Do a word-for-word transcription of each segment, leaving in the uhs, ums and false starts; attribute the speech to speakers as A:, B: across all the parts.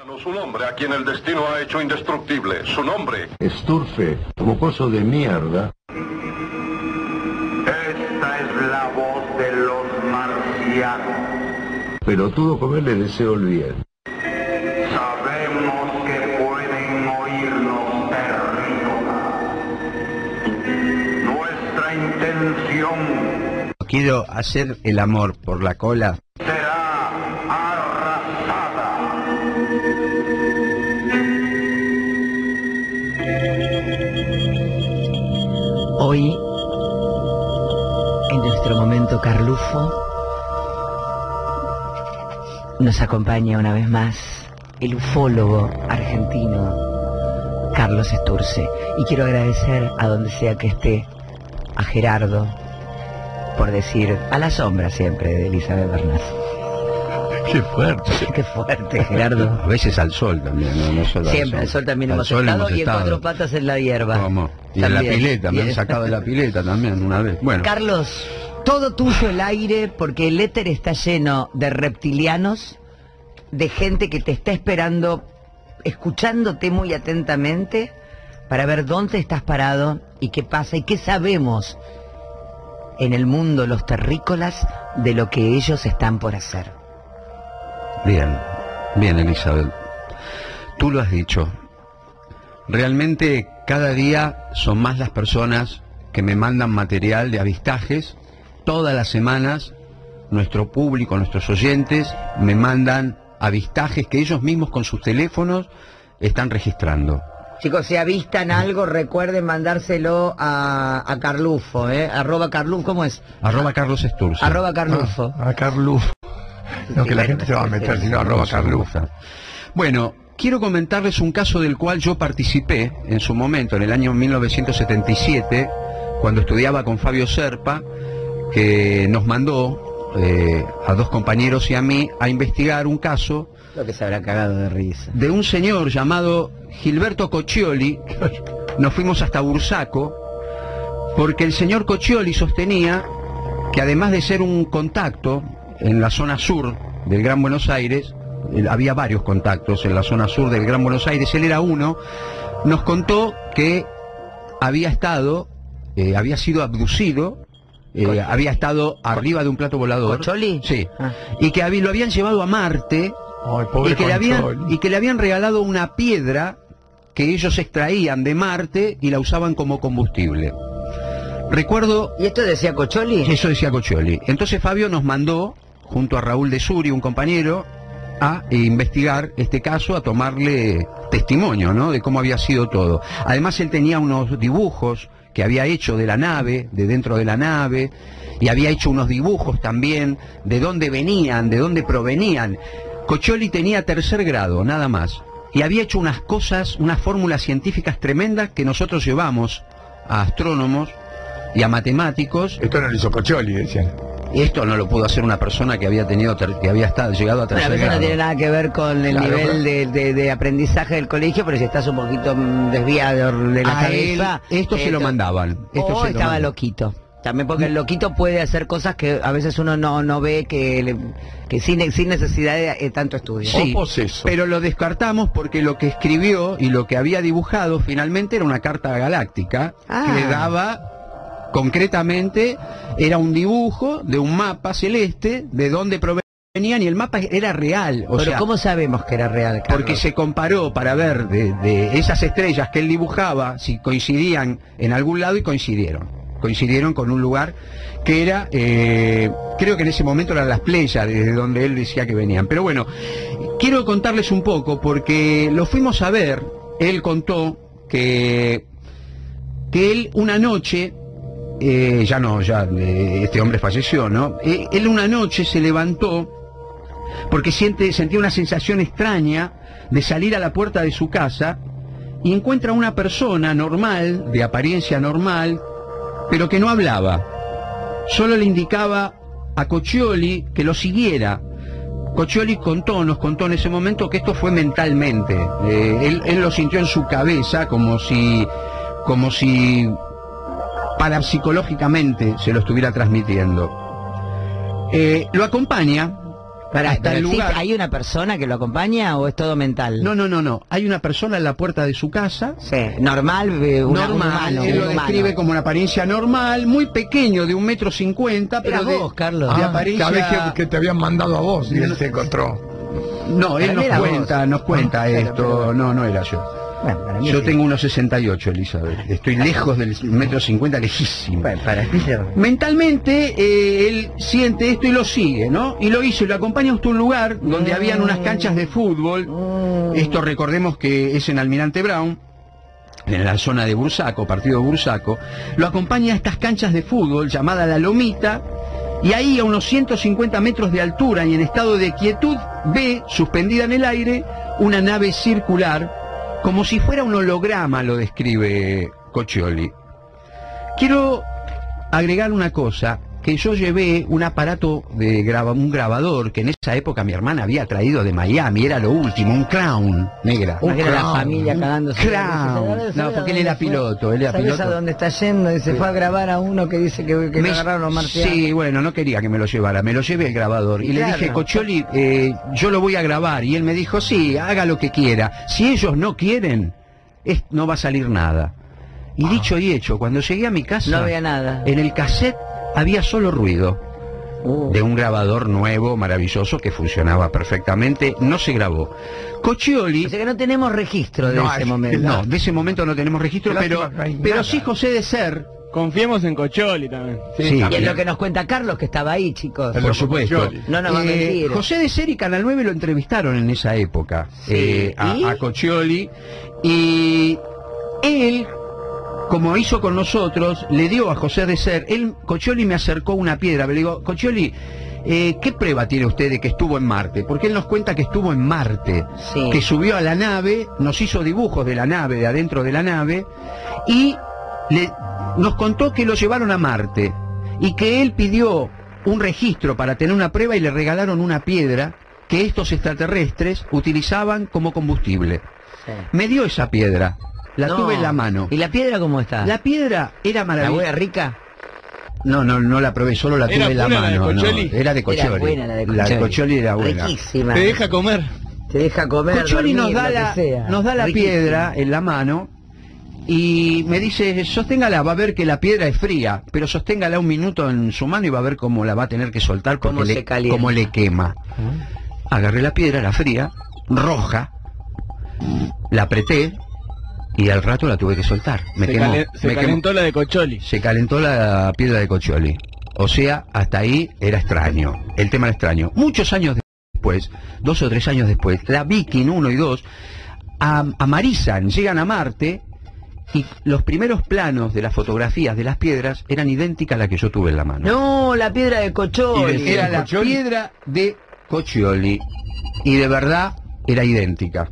A: Su nombre, a quien el destino ha hecho indestructible. Su nombre.
B: Sturfe, mocoso de mierda.
C: Esta es la voz de los marcianos.
B: Pelotudo comerle deseo el bien.
C: Sabemos que pueden oírnos terrícolas. Nuestra intención...
D: Quiero hacer el amor por la cola.
C: será arrasada.
E: Hoy, en nuestro momento Carlufo, nos acompaña una vez más el ufólogo argentino Carlos Sturce. Y quiero agradecer a donde sea que esté, a Gerardo, por decir a la sombra siempre de Elizabeth Bernal.
D: Qué fuerte.
E: Qué fuerte, Gerardo.
D: A veces al sol también, no, no solo
E: siempre al sol, sol también al hemos, sol estado, hemos estado y en cuatro patas en la hierba.
D: ¿Cómo? Y también. En la pileta, me han sacado de la pileta también una vez. Bueno.
E: Carlos, todo tuyo el aire, porque el éter está lleno de reptilianos, de gente que te está esperando, escuchándote muy atentamente, para ver dónde estás parado y qué pasa y qué sabemos en el mundo los terrícolas de lo que ellos están por hacer.
D: Bien, bien, Elizabeth. Tú lo has dicho. Realmente cada día son más las personas que me mandan material de avistajes. Todas las semanas nuestro público, nuestros oyentes, me mandan avistajes que ellos mismos con sus teléfonos están registrando.
E: Chicos, si avistan algo, recuerden mandárselo a, a Carlufo, ¿eh? Arroba Carlufo, ¿cómo es?
D: Arroba Carlos Sturce.
E: Arroba Carlufo.
F: Ah, a Carlufo. No, que la gente se va a meter, sino arroba Carlufo.
D: Bueno, quiero comentarles un caso del cual yo participé en su momento, en el año mil novecientos setenta y siete, cuando estudiaba con Fabio Serpa, que nos mandó eh, a dos compañeros y a mí a investigar un caso.
E: Lo que se habrá cagado de risa.
D: De un señor llamado Gilberto Coccioli. Nos fuimos hasta Bursaco, porque el señor Coccioli sostenía que además de ser un contacto en la zona sur del Gran Buenos Aires, había varios contactos en la zona sur del Gran Buenos Aires, él era uno, nos contó que había estado, eh, había sido abducido, eh, había estado arriba de un plato volador.
E: ¿Coccioli?
D: Sí, ah. Y que había, lo habían llevado a Marte.
F: Ay, pobre
D: y, que le habían, y que le habían regalado una piedra que ellos extraían de Marte y la usaban como combustible. Recuerdo...
E: ¿Y esto decía Coccioli?
D: Eso decía Coccioli. Entonces Fabio nos mandó, junto a Raúl de Suri, un compañero, a investigar este caso, a tomarle testimonio, ¿no?, de cómo había sido todo. Además él tenía unos dibujos que había hecho de la nave, de dentro de la nave, y había hecho unos dibujos también de dónde venían, de dónde provenían. Coccioli tenía tercer grado, nada más, y había hecho unas cosas, unas fórmulas científicas tremendas que nosotros llevamos a astrónomos y a matemáticos.
F: Esto no lo hizo Coccioli, decían.
D: Esto no lo pudo hacer una persona que había tenido ter que había estado, llegado a tercer
E: grado. Bueno, eso no tiene nada que ver con el
D: claro,
E: nivel de, de, de aprendizaje del colegio, pero si estás un poquito desviado de la
D: a
E: cabeza...
D: Él, esto se lo mandaban. Esto
E: o
D: se
E: estaba
D: mandaban.
E: loquito. También porque el loquito puede hacer cosas que a veces uno no, no ve, que, le, que sin, sin necesidad de eh, tanto estudio.
D: Sí,
F: poseso.
D: Pero lo descartamos porque lo que escribió y lo que había dibujado finalmente era una carta galáctica
E: ah.
D: que le daba, concretamente, era un dibujo de un mapa celeste de dónde provenían y el mapa era real. O
E: pero
D: sea,
E: ¿cómo sabemos que era real, Carlos?
D: Porque se comparó para ver de, de esas estrellas que él dibujaba si coincidían en algún lado y coincidieron. Coincidieron con un lugar que era, eh, creo que en ese momento eran las Pléyades, desde donde él decía que venían. Pero bueno, quiero contarles un poco, porque lo fuimos a ver. Él contó que, que él una noche, eh, ya no, ya eh, este hombre falleció, ¿no? Eh, él una noche se levantó porque siente, sentía una sensación extraña de salir a la puerta de su casa y encuentra una persona normal, de apariencia normal, pero que no hablaba. Solo le indicaba a Coccioli que lo siguiera. Coccioli contó, nos contó en ese momento que esto fue mentalmente. Eh, él, él lo sintió en su cabeza como si, como si parapsicológicamente se lo estuviera transmitiendo. Eh, lo acompaña
E: Para,
D: hasta
E: pero
D: el
E: existe-
D: lugar.
E: ¿Hay una persona que lo acompaña o es todo mental?
D: No, no, no, no. Hay una persona en la puerta de su casa.
E: Sí, normal, eh, una- un
D: normal,
E: humano,
D: él
E: un
D: lo
E: humano.
D: describe como una apariencia normal, muy pequeño, de un metro cincuenta, pero
E: Eras
D: de,
E: vos, Carlos.
D: de
F: Ah,
D: apariencia...
F: sabés que, que te habían mandado a vos y él te encontró.
D: No, él
E: Para
D: nos
E: mí era
D: cuenta,
E: vos.
D: nos cuenta
E: Ah, pero,
D: esto,
E: pero-
D: no, no era yo.
E: Bueno, para mí
D: Yo
E: sí.
D: tengo unos sesenta y ocho, Elizabeth. Estoy lejos del metro cincuenta, lejísimo.
E: Bueno, para mí sí.
D: Mentalmente, eh, él siente esto y lo sigue, ¿no? Y lo hizo, y lo acompaña hasta un lugar donde
E: Mm.
D: habían unas canchas de fútbol.
E: Mm.
D: Esto recordemos que es en Almirante Brown, en la zona de Bursaco, partido de Bursaco. Lo acompaña a estas canchas de fútbol llamada La Lomita, y ahí a unos ciento cincuenta metros de altura y en estado de quietud ve, suspendida en el aire, una nave circular, como si fuera un holograma, lo describe Coccioli. Quiero agregar una cosa, que yo llevé un aparato de graba, un grabador que en esa época mi hermana había traído de Miami, era lo último, un Crown negra.
E: Un era la
F: Crown,
E: familia
D: un
E: cagándose.
D: Crown. No, porque él era piloto, él era
E: ¿Sabés
D: piloto.
E: a dónde está yendo? Y se
D: Sí.
E: fue a grabar a uno que dice que, que
D: Me-
E: lo agarraron los marcianos.
D: Sí, bueno, no quería que me lo llevara, me lo llevé el grabador. Y
E: Claro.
D: le dije, Coccioli, eh, yo lo voy a grabar. Y él me dijo, sí, haga lo que quiera. Si ellos no quieren, es- no va a salir nada. Y dicho y hecho, cuando llegué a mi casa,
E: No había nada.
D: en el cassette había solo ruido
E: Uh.
D: de un grabador nuevo, maravilloso, que funcionaba perfectamente. No se grabó. Coccioli...
E: O sea que no tenemos registro de
F: No,
E: ese
F: es-
E: momento.
D: No, de ese momento no tenemos registro,
F: Qué
D: pero,
F: lástima que no hay
D: pero
F: nada.
D: sí José de Ser.
G: Confiemos en Coccioli también.
D: Sí,
E: Y es
D: también.
E: lo que nos cuenta Carlos, que estaba ahí, chicos.
F: El
D: Por
F: loco
D: supuesto.
F: Coccioli.
E: No nos va a
D: Eh,
E: mentir.
D: José de Ser y Canal nueve lo entrevistaron en esa época,
E: Sí,
D: eh, a,
E: ¿y?
D: a Coccioli, y él, como hizo con nosotros, le dio a José de Ser, él, Coccioli me acercó una piedra, le digo, Coccioli, eh, ¿qué prueba tiene usted de que estuvo en Marte? Porque él nos cuenta que estuvo en Marte,
E: Sí.
D: que subió a la nave, nos hizo dibujos de la nave, de adentro de la nave, y le, nos contó que lo llevaron a Marte, y que él pidió un registro para tener una prueba y le regalaron una piedra que estos extraterrestres utilizaban como combustible.
E: Sí.
D: Me dio esa piedra, la
E: No.
D: tuve en la mano.
E: ¿Y la piedra cómo está?
D: La piedra era
E: ¿La
D: maravillosa.
E: buena rica?
D: No, no, no la probé, solo la tuve
G: ¿Era
D: en la
G: buena la de
D: mano. no,
G: Coccioli?
D: era de Coccioli.
E: Era buena la de
D: La de
E: Coccioli.
D: Coccioli era buena.
E: Riquísima.
G: Te deja comer.
E: Te deja comer,
D: Coccioli nos
E: dormir,
D: da
E: lo
D: la,
E: que sea.
D: nos da la
E: Riquísima.
D: piedra en la mano y me dice, sosténgala, va a ver que la piedra es fría, pero sosténgala un minuto en su mano y va a ver cómo la va a tener que soltar porque
E: Cómo se
D: le,
E: calienta.
D: cómo le quema. Agarré la piedra, era fría, roja, la apreté y al rato la tuve que soltar. Me
G: se
D: quemó,
G: calen- se
D: me quemó.
G: calentó la de Coccioli.
D: Se calentó la piedra de Coccioli. O sea, hasta ahí era extraño. El tema era extraño. Muchos años después, dos o tres años después, la Viking uno y dos a- amarizan, llegan a Marte y los primeros planos de las fotografías de las piedras eran idénticas a la que yo tuve en la mano.
E: No, la piedra de Coccioli.
D: Era la
F: Coccioli.
D: piedra de Coccioli y de verdad era idéntica.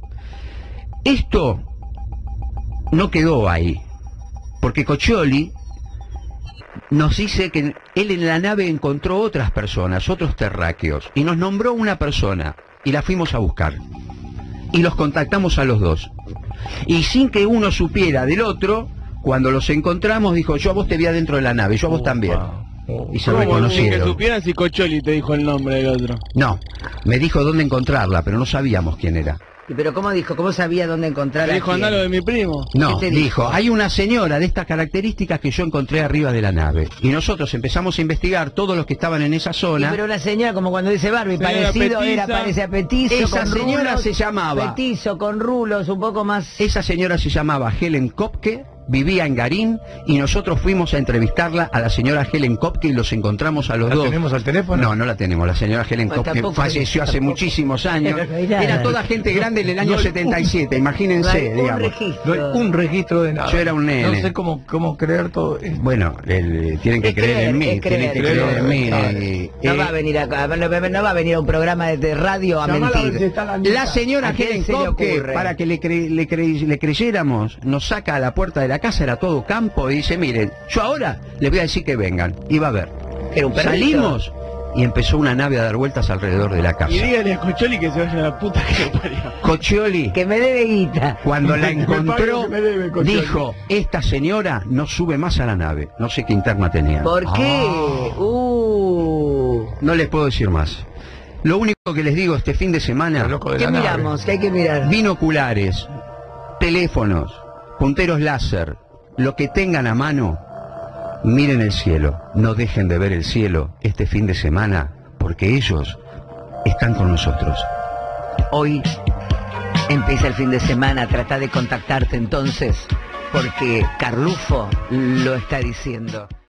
D: Esto no quedó ahí, porque Coccioli nos dice que él en la nave encontró otras personas, otros terráqueos, y nos nombró una persona, y la fuimos a buscar. Y los contactamos a los dos. Y sin que uno supiera del otro, cuando los encontramos, dijo, yo a vos te vi adentro de la nave, yo a vos también. Y se
G: ¿Cómo? Sin que
D: reconocieron.
G: supieran si Coccioli te dijo el nombre del otro.
D: No, me dijo dónde encontrarla, pero no sabíamos quién era.
E: ¿Y pero cómo dijo? ¿Cómo sabía dónde encontrar
G: Te
E: a
G: dijo,
E: quién?
G: andá lo de mi primo.
D: No,
E: ¿Qué te
D: dijo,
E: dijo?
D: hay una señora de estas características que yo encontré arriba de la nave. Y nosotros empezamos a investigar todos los que estaban en esa
E: Y
D: zona.
E: pero la señora, como cuando dice Barbie,
G: Señora
E: parecido
G: petiza.
E: era, parece a petizo,
D: Esa
E: con
D: señora
E: rulos,
D: se llamaba-
E: petizo, con rulos, un poco más...
D: Esa señora se llamaba Helen Kopke, vivía en Garín, y nosotros fuimos a entrevistarla a la señora Helen Kopke y los encontramos a los
F: ¿La
D: dos.
F: tenemos al teléfono?
D: No, no la tenemos. La señora Helen
E: Bueno,
D: Kopke
E: tampoco-
D: falleció hace
E: tampoco.
D: muchísimos años.
E: Pero no hay nada.
D: Era toda gente grande en el año
F: No hay
D: setenta y siete, imagínense,
E: No hay un
D: digamos.
E: registro.
F: No hay un registro de nada.
D: Yo era un nene.
F: No sé cómo, cómo creer todo esto.
D: Bueno, el- tienen que
E: Es
D: creer
E: creer,
D: en mí,
E: es
D: tienen que
E: creer,
D: creer en mí.
F: claro.
D: eh,
E: No
D: eh,
E: va a venir acá, no, no va a venir a un programa de- de radio a
F: Llamala a ver si
E: mentir.
F: está la nieta.
D: La señora
E: ¿A quién
D: Helen
E: se le
D: Kopke,
E: ocurre?
D: para que le, cre- le, cre- le creyéramos, nos saca a la puerta de la casa, era todo campo, y dice, miren, yo ahora les voy a decir que vengan, y va a ver.
E: Era un perrito.
D: Salimos y empezó una nave a dar vueltas alrededor de la casa.
G: Y dígale a Coccioli que se vaya a la puta que lo parió.
D: Coccioli,
E: Que me debe guita.
D: cuando la
F: Me pague
D: encontró,
F: lo que me debe, Coccioli.
D: dijo, esta señora no sube más a la nave. No sé qué interna tenía.
E: ¿Por qué?
F: Ah.
E: Uh.
D: No les puedo decir más. Lo único que les digo este fin de semana,
F: El loco de
E: ¿Qué
F: la nave.
E: miramos? ¿Qué hay que mirar?
D: binoculares, teléfonos, punteros láser, lo que tengan a mano, miren el cielo, no dejen de ver el cielo este fin de semana, porque ellos están con nosotros.
E: Hoy empieza el fin de semana, trata de contactarte entonces, porque Carlufo lo está diciendo.